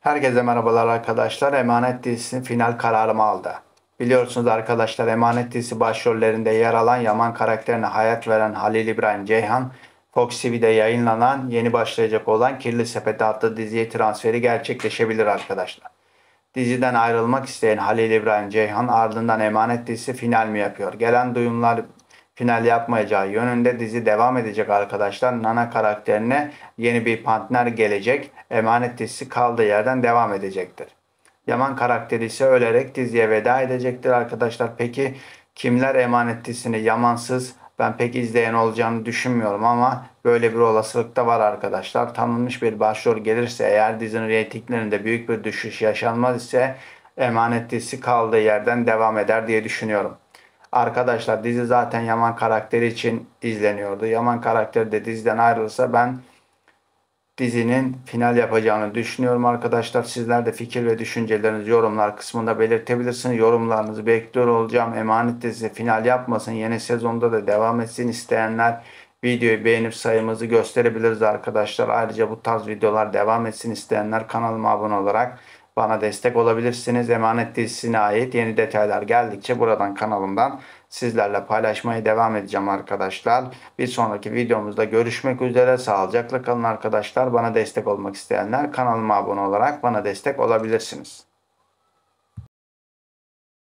Herkese merhabalar arkadaşlar. Emanet dizisi final kararımı aldı. Biliyorsunuz arkadaşlar, Emanet dizisi başrollerinde yer alan Yaman karakterine hayat veren Halil İbrahim Ceyhan, Fox TV'de yayınlanan yeni başlayacak olan Kirli Sepeti adlı diziye transferi gerçekleşebilir arkadaşlar. Diziden ayrılmak isteyen Halil İbrahim Ceyhan ardından Emanet dizisi final mi yapıyor? Gelen duyumlar final yapmayacağı yönünde, dizi devam edecek arkadaşlar. Nana karakterine yeni bir partner gelecek. Emanet dizisi kaldığı yerden devam edecektir. Yaman karakteri ise ölerek diziye veda edecektir arkadaşlar. Peki kimler Emanet dizisini Yamansız ben pek izleyen olacağını düşünmüyorum ama böyle bir olasılık da var arkadaşlar. Tanınmış bir başrol gelirse eğer dizinin reytinglerinde büyük bir düşüş yaşanmaz ise Emanet dizisi kaldığı yerden devam eder diye düşünüyorum. Arkadaşlar dizi zaten Yaman karakteri için izleniyordu. Yaman karakteri de diziden ayrılırsa ben dizinin final yapacağını düşünüyorum arkadaşlar. Sizler de fikir ve düşüncelerinizi yorumlar kısmında belirtebilirsiniz. Yorumlarınızı bekliyor olacağım. Emanet dizisi final yapmasın, yeni sezonda da devam etsin isteyenler videoyu beğenip sayımızı gösterebiliriz arkadaşlar. Ayrıca bu tarz videolar devam etsin isteyenler kanalıma abone olarak bana destek olabilirsiniz. Emanet dizisine ait yeni detaylar geldikçe buradan, kanalımdan sizlerle paylaşmaya devam edeceğim arkadaşlar. Bir sonraki videomuzda görüşmek üzere. Sağlıcakla kalın arkadaşlar. Bana destek olmak isteyenler kanalıma abone olarak bana destek olabilirsiniz.